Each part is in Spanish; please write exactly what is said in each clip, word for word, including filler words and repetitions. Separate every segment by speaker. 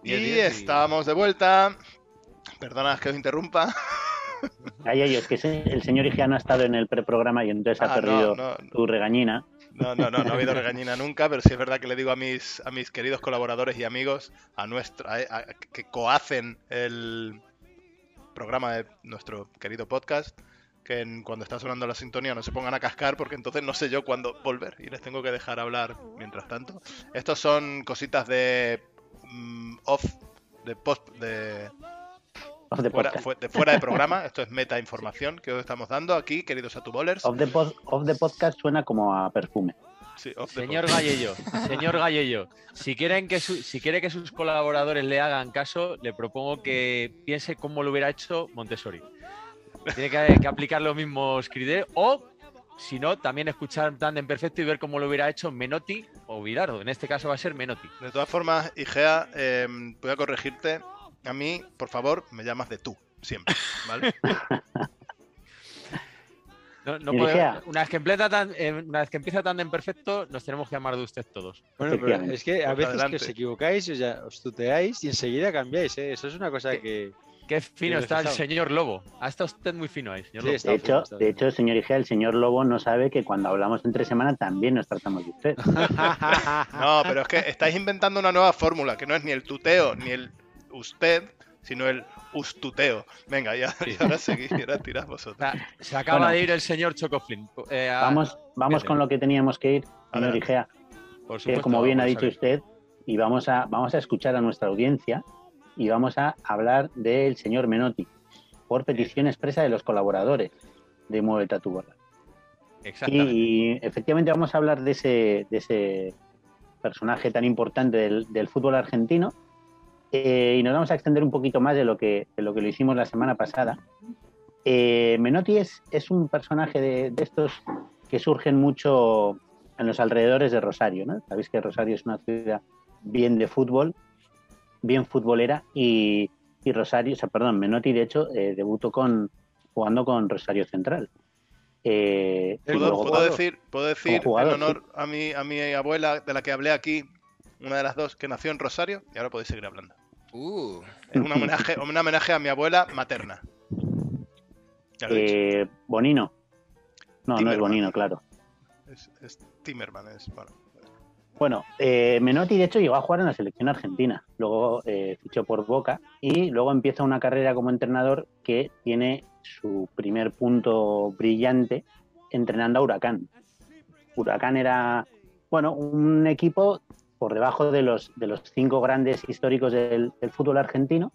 Speaker 1: diez,
Speaker 2: Y
Speaker 1: diez
Speaker 2: estamos de vuelta. Perdona que os interrumpa.
Speaker 3: Ay, ay, es que el señor Igea no ha estado en el preprograma y entonces
Speaker 2: Ah,
Speaker 3: ha perdido
Speaker 2: no, no,
Speaker 3: su regañina.
Speaker 2: No, no, no, no ha habido regañina nunca, pero sí es verdad que le digo a mis, a mis queridos colaboradores y amigos, a nuestra, a- a- que cohacen el programa de nuestro querido podcast, que en- cuando está sonando la sintonía no se pongan a cascar, porque entonces no sé yo cuándo volver y les tengo que dejar hablar mientras tanto. Estos son cositas de mm, off, de post, de
Speaker 3: Of the
Speaker 2: fuera,
Speaker 3: podcast.
Speaker 2: fue- de fuera de programa. Esto es meta información que os estamos dando aquí, queridos atubolers.
Speaker 3: Of the, pod- of the podcast suena como a perfume.
Speaker 2: Sí, off the
Speaker 1: Señor
Speaker 2: podcast.
Speaker 1: Gallello, señor Gallello, si quieren que su- si quiere que sus colaboradores le hagan caso, le propongo que piense cómo lo hubiera hecho Montessori. Tiene que, que aplicar los mismos criterios o, si no, también escuchar Tandem Perfecto y ver cómo lo hubiera hecho Menotti o Bilardo. En este caso va a ser Menotti.
Speaker 2: De todas formas, Igea, eh, voy a corregirte. A mí, por favor, me llamas de tú, siempre, ¿vale?
Speaker 1: No, no
Speaker 3: Y
Speaker 1: puede-
Speaker 3: Igea.
Speaker 1: una, vez que empieza tan, eh, una vez que empieza Tandem Perfecto, nos tenemos que llamar de usted todos.
Speaker 4: Bueno, pero
Speaker 3: Efectivamente.
Speaker 4: es que a
Speaker 2: Pues
Speaker 4: veces
Speaker 2: adelante.
Speaker 4: que os equivocáis, o sea, os tuteáis y enseguida cambiáis, ¿eh? Eso es una cosa
Speaker 1: ¿Qué?
Speaker 4: que...
Speaker 1: Qué fino
Speaker 4: Bien
Speaker 1: está el
Speaker 4: fijado.
Speaker 1: señor Lobo. Ha estado usted muy fino ahí, señor
Speaker 4: Sí,
Speaker 1: Lobo.
Speaker 4: está
Speaker 3: De
Speaker 4: fino,
Speaker 3: hecho,
Speaker 4: está
Speaker 3: de
Speaker 4: fino.
Speaker 3: hecho, señor Igea, el señor Lobo no sabe que cuando hablamos entre semana también nos tratamos de usted.
Speaker 2: No, pero es que estáis inventando una nueva fórmula, que no es ni el tuteo ni el usted, sino el ustuteo. Venga, ya, y ahora seguís, y ahora tirad vosotros.
Speaker 1: O sea, se acaba
Speaker 3: Bueno.
Speaker 1: de ir el señor Chocoflin. Eh, a-
Speaker 3: Vamos, vamos
Speaker 1: vete.
Speaker 3: con lo que teníamos que ir, señor
Speaker 2: Adelante.
Speaker 3: Igea,
Speaker 1: por
Speaker 3: que
Speaker 1: supuesto,
Speaker 3: como bien ha
Speaker 1: vamos a
Speaker 3: dicho
Speaker 1: ver.
Speaker 3: usted, y vamos a, vamos a escuchar a nuestra audiencia y vamos a hablar del señor Menotti, por petición expresa de los colaboradores de Muévete a tu bola.
Speaker 1: Exactamente.
Speaker 3: Y efectivamente vamos a hablar de ese, de ese personaje tan importante del, del fútbol argentino, eh, y nos vamos a extender un poquito más de lo que, de lo, que lo hicimos la semana pasada. Eh, Menotti es, es un personaje de, de estos que surgen mucho en los alrededores de Rosario, ¿no? Sabéis que Rosario es una ciudad bien de fútbol, bien futbolera, y, y Rosario, o sea, perdón, Menotti de hecho eh, debutó con, jugando con Rosario Central. Eh, y
Speaker 2: ¿Puedo,
Speaker 3: luego-
Speaker 2: puedo decir, puedo decir
Speaker 3: como jugador,
Speaker 2: en honor a, mi, a mi abuela, de la que hablé aquí, una de las dos, que nació en Rosario? Y ahora podéis seguir hablando.
Speaker 5: Uh,
Speaker 2: Es un homenaje, un homenaje a mi abuela materna. Ya lo he dicho.
Speaker 3: eh, Bonino. No, no es
Speaker 2: Timerman.
Speaker 3: Bonino, claro.
Speaker 2: Es, es Timerman, es, bueno.
Speaker 3: Bueno, eh, Menotti de hecho llegó a jugar en la selección argentina, luego eh, fichó por Boca y luego empieza una carrera como entrenador que tiene su primer punto brillante entrenando a Huracán. Huracán era, bueno, un equipo por debajo de los, de los cinco grandes históricos del, del fútbol argentino,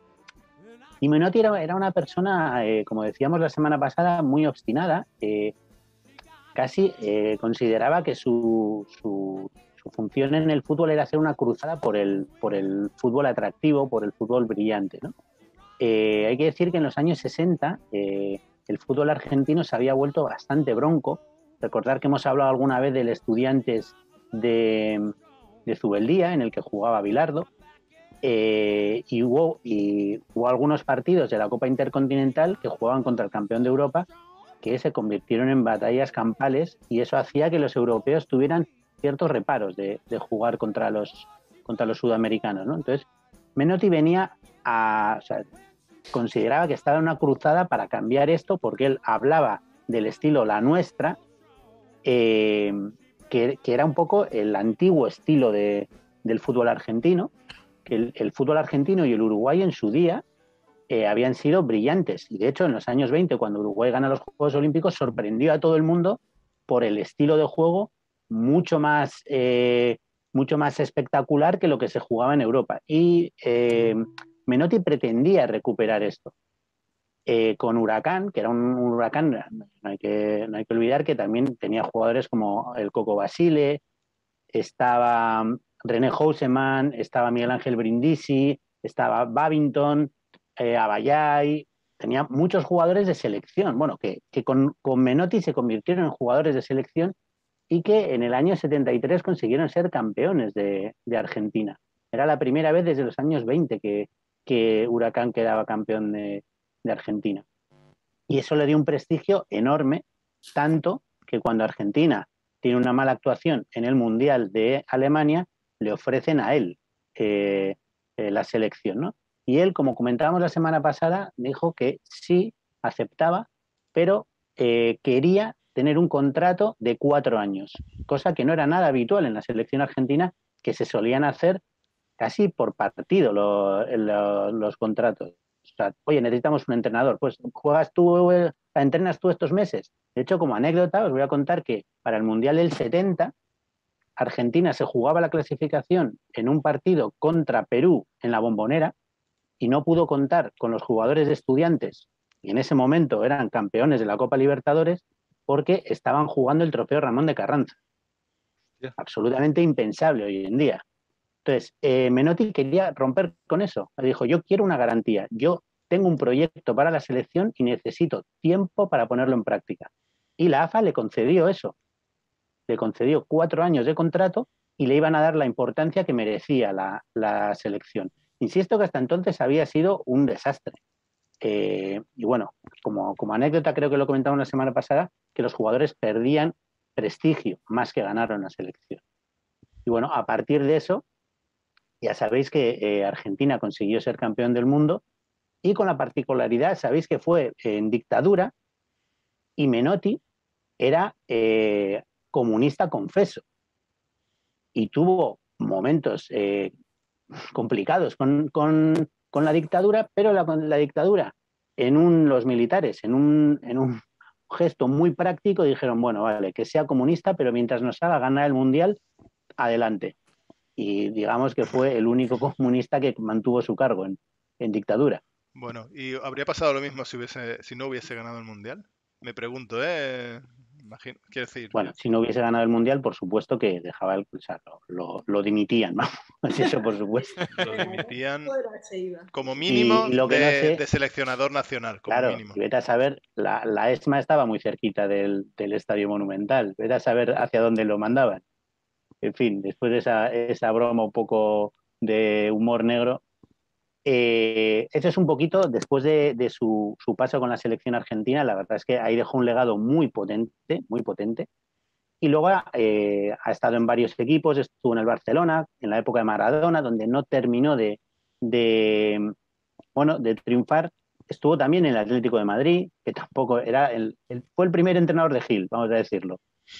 Speaker 3: y Menotti era, era una persona, eh, como decíamos la semana pasada, muy obstinada. eh, casi eh, consideraba que su, su, su función en el fútbol era hacer una cruzada por el, por el fútbol atractivo, por el fútbol brillante, ¿no? Eh, hay que decir que en los años sesenta eh, el fútbol argentino se había vuelto bastante bronco. Recordar que hemos hablado alguna vez del Estudiantes de, de Zubeldía, en el que jugaba Bilardo, eh, y, hubo, y hubo algunos partidos de la Copa Intercontinental que jugaban contra el campeón de Europa, que se convirtieron en batallas campales, y eso hacía que los europeos tuvieran ciertos reparos de, de jugar contra los, contra los sudamericanos, ¿no? Entonces, Menotti venía a... O sea, consideraba que estaba en una cruzada para cambiar esto, porque él hablaba del estilo La Nuestra, eh, que, que era un poco el antiguo estilo de, del fútbol argentino, que el, el fútbol argentino y el uruguayo en su día Eh, habían sido brillantes, y de hecho en los años veinte, cuando Uruguay gana los Juegos Olímpicos, sorprendió a todo el mundo por el estilo de juego mucho más, eh, mucho más espectacular que lo que se jugaba en Europa, y eh, Menotti pretendía recuperar esto eh, con Huracán, que era un, un Huracán, no hay, que, no hay que olvidar que también tenía jugadores como el Coco Basile, estaba René Houseman, estaba Miguel Ángel Brindisi, estaba Babington, eh, Abayay, tenía muchos jugadores de selección, bueno, que, que con, con Menotti se convirtieron en jugadores de selección, y que en el año setenta y tres consiguieron ser campeones de, de Argentina. Era la primera vez desde los años veinte que, que Huracán quedaba campeón de, de Argentina. Y eso le dio un prestigio enorme, tanto que cuando Argentina tiene una mala actuación en el Mundial de Alemania, le ofrecen a él eh, eh, la selección, ¿no? Y él, como comentábamos la semana pasada, dijo que sí aceptaba, pero eh, quería tener un contrato de cuatro años, cosa que no era nada habitual en la selección argentina, que se solían hacer casi por partido lo, lo, los contratos. O sea, oye, necesitamos un entrenador, pues juegas tú, eh, entrenas tú estos meses. De hecho, como anécdota, os voy a contar que para el Mundial del setenta, Argentina se jugaba la clasificación en un partido contra Perú en la Bombonera y no pudo contar con los jugadores de Estudiantes, y en ese momento eran campeones de la Copa Libertadores, porque estaban jugando el trofeo Ramón de Carranza.
Speaker 4: Yeah.
Speaker 3: Absolutamente impensable hoy en día. Entonces, eh, Menotti quería romper con eso. Le dijo, yo quiero una garantía, yo tengo un proyecto para la selección y necesito tiempo para ponerlo en práctica. Y la AFA le concedió eso. Le concedió cuatro años de contrato y le iban a dar la importancia que merecía la, la selección. Insisto que hasta entonces había sido un desastre. Eh, y bueno, como, como anécdota, creo que lo comentaba una semana pasada, que los jugadores perdían prestigio más que ganaron la selección. Y bueno, a partir de eso, ya sabéis que eh, Argentina consiguió ser campeón del mundo y con la particularidad, sabéis que fue en dictadura y Menotti era eh, comunista confeso y tuvo momentos eh, complicados con, con, con, la dictadura, pero la, la dictadura en un, los militares, en un, en un gesto muy práctico, dijeron, bueno, vale, que sea comunista, pero mientras nos haga ganar el Mundial, adelante. Y digamos que fue el único comunista que mantuvo su cargo en, en dictadura.
Speaker 2: Bueno, ¿y habría pasado lo mismo si, hubiese, si no hubiese ganado el Mundial? Me pregunto, ¿eh? Imagino, quiero decir...
Speaker 3: Bueno, si no hubiese ganado el Mundial, por supuesto que dejaba el... O sea, lo, lo, lo dimitían, ¿no? Eso por supuesto.
Speaker 2: Lo dimitían como mínimo
Speaker 3: y, y lo que
Speaker 2: de,
Speaker 3: no sé,
Speaker 2: de seleccionador nacional, como
Speaker 3: claro,
Speaker 2: mínimo.
Speaker 3: Y vete a saber, la, la ESMA estaba muy cerquita del, del Estadio Monumental. Vete a saber hacia dónde lo mandaban. En fin, después de esa, esa broma un poco de humor negro, Eh, eso es un poquito después de, de su, su, paso con la selección argentina. La verdad es que ahí dejó un legado muy potente, muy potente. Y luego eh, ha estado en varios equipos, estuvo en el Barcelona, en la época de Maradona, donde no terminó de, de, bueno, de triunfar. Estuvo también en el Atlético de Madrid, que tampoco era el, el, fue el primer entrenador de Gil, vamos a decirlo.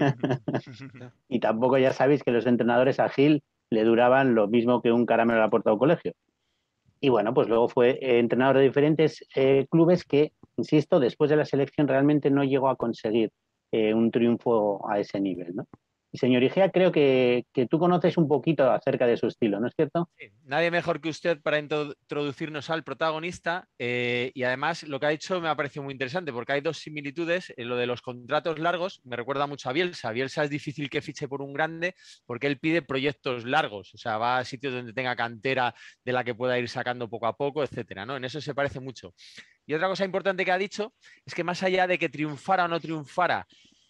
Speaker 3: Y tampoco ya sabéis que los entrenadores a Gil le duraban lo mismo que un caramelo a la puerta de un colegio. Y bueno, pues luego fue eh, entrenador de diferentes eh, clubes que, insisto, después de la selección realmente no llegó a conseguir eh, un triunfo a ese nivel, ¿no? Y señor Igea, creo que, que tú conoces un poquito acerca de su estilo, ¿no es cierto?
Speaker 1: Sí, nadie mejor que usted para introducirnos al protagonista eh, y además lo que ha dicho me ha parecido muy interesante porque hay dos similitudes. En lo de los contratos largos me recuerda mucho a Bielsa. Bielsa es difícil que fiche por un grande porque él pide proyectos largos, o sea, va a sitios donde tenga cantera de la que pueda ir sacando poco a poco, etcétera, ¿no? En eso se parece mucho. Y otra cosa importante que ha dicho es que más allá de que triunfara o no triunfara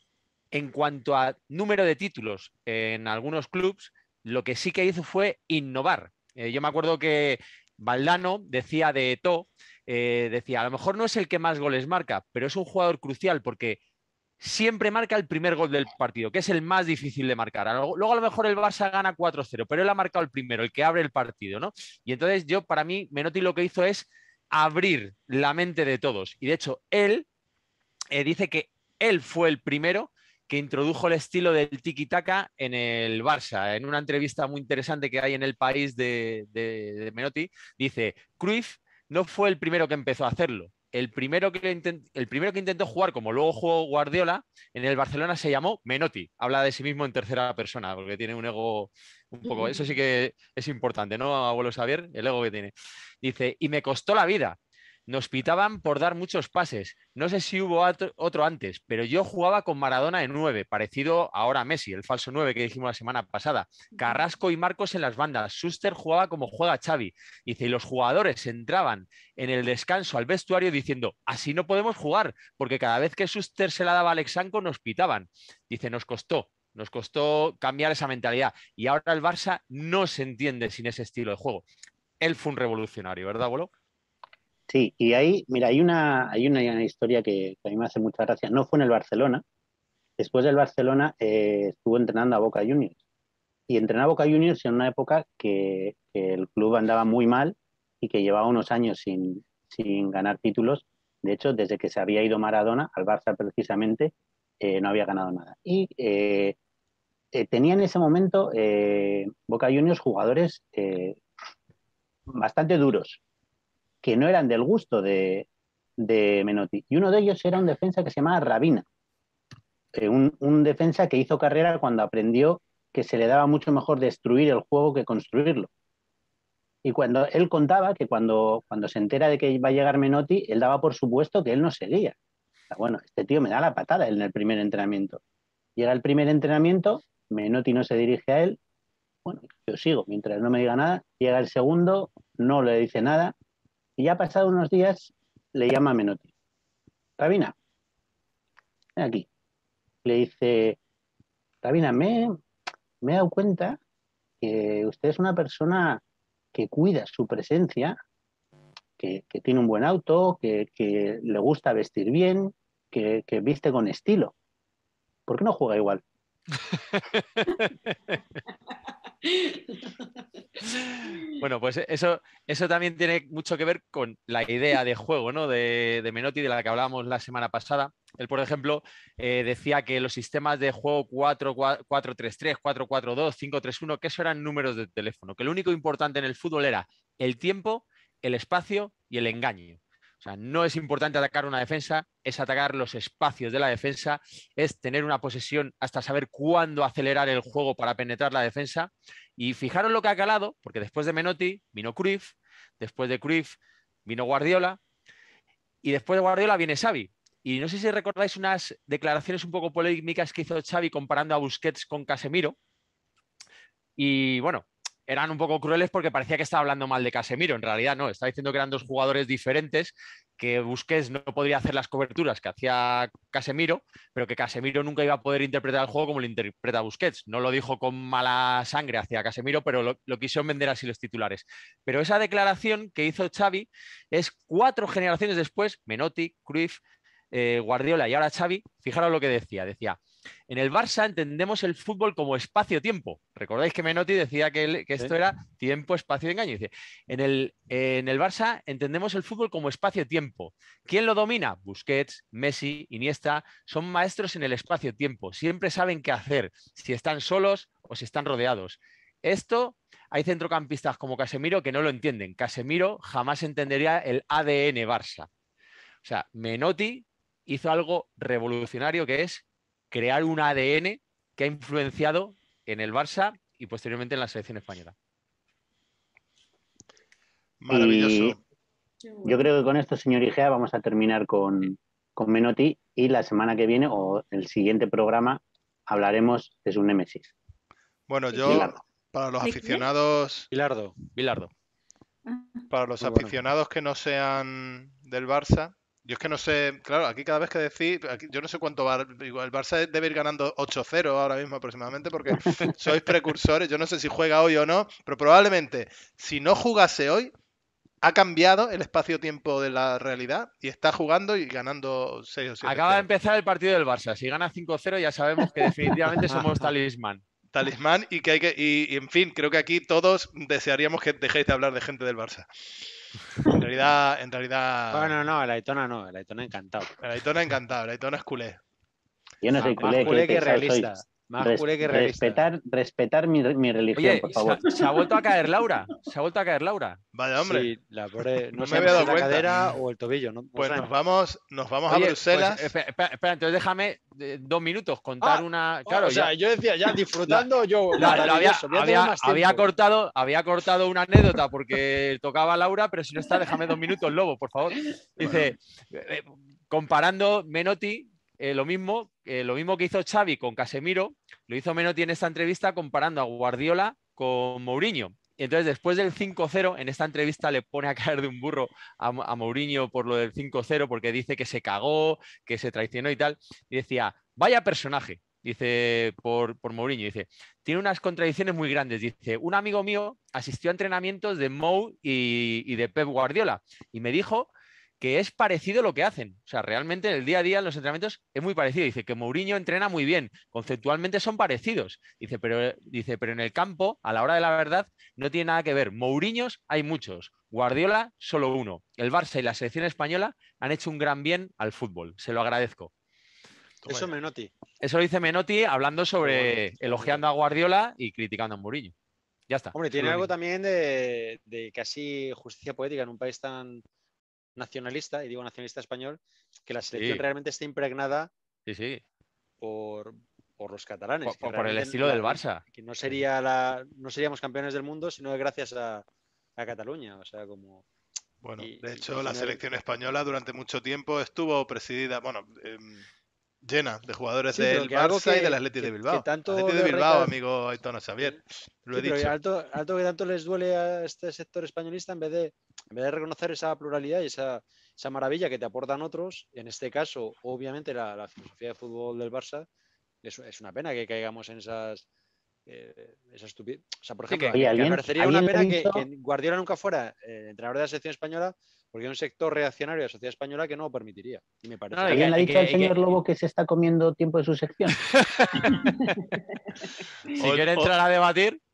Speaker 1: en cuanto a número de títulos en algunos clubes, lo que sí que hizo fue innovar. Eh, yo me acuerdo que Valdano decía de Eto'o, eh, decía, a lo mejor no es el que más goles marca, pero es un jugador crucial porque siempre marca el primer gol del partido, que es el más difícil de marcar. Luego a lo mejor el Barça gana cuatro cero, pero él ha marcado el primero, el que abre el partido, ¿no? Y entonces yo, para mí, Menotti lo que hizo es abrir la mente de todos. Y de hecho, él eh, dice que él fue el primero que introdujo el estilo del tiki-taka en el Barça. En una entrevista muy interesante que hay en El País de, de, de Menotti, dice, Cruyff no fue el primero que empezó a hacerlo. El primero, que intent, el primero que intentó jugar, como luego jugó Guardiola, en el Barcelona se llamó Menotti. Habla de sí mismo en tercera persona, porque tiene un ego un poco... Eso sí que es importante, ¿no, abuelo Xavier? El ego que tiene. Dice, y me costó la vida. Nos pitaban por dar muchos pases. No sé si hubo otro antes, pero yo jugaba con Maradona en nueve, parecido ahora a Messi, el falso nueve que dijimos la semana pasada. Carrasco y Marcos en las bandas. Schuster jugaba como juega Xavi. Dice, y los jugadores entraban en el descanso al vestuario diciendo, así no podemos jugar, porque cada vez que Schuster se la daba a Alexanco nos pitaban. Dice, nos costó. Nos costó cambiar esa mentalidad. Y ahora el Barça no se entiende sin ese estilo de juego. Él fue un revolucionario, ¿verdad, abuelo?
Speaker 3: Sí, y ahí, mira, hay una, hay una historia que, que a mí me hace mucha gracia. No fue en el Barcelona. Después del Barcelona eh, estuvo entrenando a Boca Juniors. y entrenaba Boca Juniors en una época que, que el club andaba muy mal y que llevaba unos años sin, sin ganar títulos. De hecho, desde que se había ido Maradona al Barça precisamente, eh, no había ganado nada. Y eh, eh, tenía en ese momento eh, Boca Juniors jugadores eh, bastante duros, que no eran del gusto de, de Menotti. Y uno de ellos era un defensa que se llamaba Rabina, eh, un, un defensa que hizo carrera cuando aprendió que se le daba mucho mejor destruir el juego que construirlo. Y cuando él contaba que cuando, cuando se entera de que iba a llegar Menotti, él daba por supuesto que él no seguía. Bueno, este tío me da la patada en el primer entrenamiento. Llega el primer entrenamiento, Menotti no se dirige a él, bueno, yo sigo, mientras no me diga nada. Llega el segundo, no le dice nada, y ya pasado unos días le llama a Menotti. Rabina, ven aquí. Le dice, Rabina, me, me he dado cuenta que usted es una persona que cuida su presencia, que, que tiene un buen auto, que, que le gusta vestir bien, que, que viste con estilo. ¿Por qué no juega igual?
Speaker 1: Bueno, pues eso, eso también tiene mucho que ver con la idea de juego, ¿no? de, de Menotti, de la que hablábamos la semana pasada. Él, por ejemplo, eh, decía que los sistemas de juego cuatro tres tres, cuatro cuatro dos, cinco tres uno, que eso eran números de teléfono, que lo único importante en el fútbol era el tiempo, el espacio y el engaño. O sea, no es importante atacar una defensa, es atacar los espacios de la defensa, es tener una posesión hasta saber cuándo acelerar el juego para penetrar la defensa. Y fijaros lo que ha calado, porque después de Menotti vino Cruyff, después de Cruyff vino Guardiola, y después de Guardiola viene Xavi. Y no sé si recordáis unas declaraciones un poco polémicas que hizo Xavi comparando a Busquets con Casemiro. Y bueno, eran un poco crueles porque parecía que estaba hablando mal de Casemiro. En realidad no, estaba diciendo que eran dos jugadores diferentes, que Busquets no podría hacer las coberturas que hacía Casemiro, pero que Casemiro nunca iba a poder interpretar el juego como lo interpreta Busquets. No lo dijo con mala sangre hacia Casemiro, pero lo, lo quisieron vender así los titulares. Pero esa declaración que hizo Xavi es cuatro generaciones después, Menotti, Cruyff, eh, Guardiola y ahora Xavi, fijaros lo que decía. Decía, en el Barça entendemos el fútbol como espacio-tiempo. Recordáis que Menotti decía que, el, que esto sí. era tiempo, espacio y engaño. Dice, en el, eh, en el Barça entendemos el fútbol como espacio-tiempo. ¿Quién lo domina? Busquets, Messi, Iniesta. Son maestros en el espacio-tiempo. Siempre saben qué hacer, si están solos o si están rodeados. Esto hay centrocampistas como Casemiro que no lo entienden. Casemiro jamás entendería el A D N Barça. O sea, Menotti hizo algo revolucionario, que es crear un A D N que ha influenciado en el Barça y posteriormente en la selección española.
Speaker 2: Maravilloso.
Speaker 3: Y yo creo que con esto, señor Igea, vamos a terminar con, con Menotti, y la semana que viene o el siguiente programa hablaremos de su némesis.
Speaker 2: Bueno, yo, Bilardo. Para los aficionados...
Speaker 4: Bilardo.
Speaker 1: Bilardo.
Speaker 2: Para los
Speaker 4: Muy
Speaker 2: aficionados bueno. que no sean del Barça... Yo es que no sé, claro, aquí cada vez que decís, aquí, yo no sé cuánto va, el Barça debe ir ganando ocho cero ahora mismo aproximadamente, porque sois precursores, yo no sé si juega hoy o no, pero probablemente si no jugase hoy, ha cambiado el espacio-tiempo de la realidad y está jugando y ganando seis o siete.
Speaker 1: Acaba de empezar el partido del Barça, si gana cinco cero ya sabemos que definitivamente somos talismán.
Speaker 2: Talismán y que hay que, y, y en fin, creo que aquí todos desearíamos que dejéis de hablar de gente del Barça. En realidad, en realidad.
Speaker 4: Bueno, no, el Aitona no, el Aitona encantado.
Speaker 2: El Aitona encantado, el Aitona es culé.
Speaker 3: Yo no soy
Speaker 4: más
Speaker 3: culé,
Speaker 4: culé
Speaker 3: que,
Speaker 4: que realista. Más
Speaker 3: Res,
Speaker 4: culé que realista.
Speaker 3: Respetar, respetar mi, mi religión,
Speaker 1: Oye,
Speaker 3: por favor.
Speaker 1: Se, se ha vuelto a caer Laura. Se ha vuelto a caer Laura.
Speaker 2: Vaya hombre.
Speaker 4: Sí, la pobre, no,
Speaker 2: no
Speaker 4: sé
Speaker 2: me había dado
Speaker 4: si la
Speaker 2: cuenta.
Speaker 4: cadera o el tobillo. No, no
Speaker 2: pues
Speaker 4: sé.
Speaker 2: nos vamos, nos vamos
Speaker 1: Oye,
Speaker 2: a Bruselas.
Speaker 1: Pues, espera, espera, espera, entonces déjame eh, dos minutos contar
Speaker 4: ah,
Speaker 1: una. Claro,
Speaker 4: o sea,
Speaker 1: ya,
Speaker 4: yo decía ya disfrutando,
Speaker 1: la,
Speaker 4: yo.
Speaker 1: La, la había,
Speaker 4: había,
Speaker 1: había, había, cortado, había cortado una anécdota porque tocaba a Laura, pero si no está, déjame dos minutos, Lobo, por favor. Dice, bueno. eh, comparando Menotti, eh, lo mismo, eh, lo mismo que hizo Xavi con Casemiro, lo hizo Menotti en esta entrevista comparando a Guardiola con Mourinho. Y entonces, después del cinco cero, en esta entrevista le pone a caer de un burro a, a Mourinho por lo del cinco cero, porque dice que se cagó, que se traicionó y tal. Y decía, vaya personaje, dice, por, por Mourinho. Dice, tiene unas contradicciones muy grandes. Dice, un amigo mío asistió a entrenamientos de Mou y, y de Pep Guardiola y me dijo que es parecido lo que hacen. O sea, realmente en el día a día, en los entrenamientos, es muy parecido. Dice que Mourinho entrena muy bien, conceptualmente son parecidos. Dice pero, dice, pero en el campo, a la hora de la verdad, no tiene nada que ver. Mourinhos hay muchos, Guardiola solo uno. El Barça y la selección española han hecho un gran bien al fútbol. Se lo agradezco.
Speaker 2: Toma
Speaker 4: Eso
Speaker 2: ya.
Speaker 4: Menotti.
Speaker 1: Eso lo dice Menotti hablando sobre,
Speaker 4: Bueno,
Speaker 1: elogiando a Guardiola y criticando a Mourinho. Ya está.
Speaker 4: Hombre,
Speaker 1: Eso
Speaker 4: tiene
Speaker 1: es lo
Speaker 4: algo
Speaker 1: único.
Speaker 4: también de, de casi justicia poética en un país tan nacionalista, y digo nacionalista español, que la selección
Speaker 1: Sí,
Speaker 4: realmente está impregnada
Speaker 1: sí, sí.
Speaker 4: por, por los catalanes.
Speaker 1: Por,
Speaker 4: Que
Speaker 1: por- por el
Speaker 4: realmente
Speaker 1: estilo
Speaker 4: la-
Speaker 1: del
Speaker 4: la-
Speaker 1: Barça.
Speaker 4: que no, sería la, no seríamos campeones del mundo, sino gracias a, a Cataluña. O sea, como.
Speaker 2: Bueno,
Speaker 4: y-
Speaker 2: de
Speaker 4: y-
Speaker 2: hecho,
Speaker 4: y
Speaker 2: la
Speaker 4: no-
Speaker 2: selección española durante mucho tiempo estuvo presidida, bueno, em, llena de jugadores
Speaker 4: Sí, pero
Speaker 2: del
Speaker 4: que algo
Speaker 2: Barça y del
Speaker 4: que,
Speaker 2: Atleti de
Speaker 4: que, que
Speaker 2: Bilbao.
Speaker 4: tanto
Speaker 2: Atleti de
Speaker 4: de
Speaker 2: Bilbao,
Speaker 4: recal-
Speaker 2: amigo Aitona Xavier, lo he
Speaker 4: Sí, pero
Speaker 2: dicho.
Speaker 4: alto, alto que tanto les duele a este sector españolista en vez de, en vez de reconocer esa pluralidad y esa, esa maravilla que te aportan otros, en este caso, obviamente, la, la filosofía de fútbol del Barça, es, es una pena que caigamos en esas, eh, esas estupidez. O sea, por
Speaker 1: Sí,
Speaker 4: ejemplo,
Speaker 1: que,
Speaker 4: a mí
Speaker 3: Oye,
Speaker 4: me
Speaker 3: ¿alguien,
Speaker 4: parecería una
Speaker 3: ¿alguien le ha
Speaker 4: pena que,
Speaker 3: dicho?
Speaker 4: que Guardiola nunca fuera eh, entrenador de la selección española, porque hay un sector reaccionario de la sociedad española que no lo permitiría. Y me
Speaker 1: no,
Speaker 4: parece
Speaker 1: y
Speaker 3: ¿Alguien
Speaker 1: que-
Speaker 3: le ha
Speaker 1: y
Speaker 3: dicho al
Speaker 1: que- y que-
Speaker 3: señor Lobo que se está comiendo tiempo de su sección?
Speaker 1: si
Speaker 2: O-
Speaker 1: quiere
Speaker 2: o-
Speaker 1: entrar a debatir,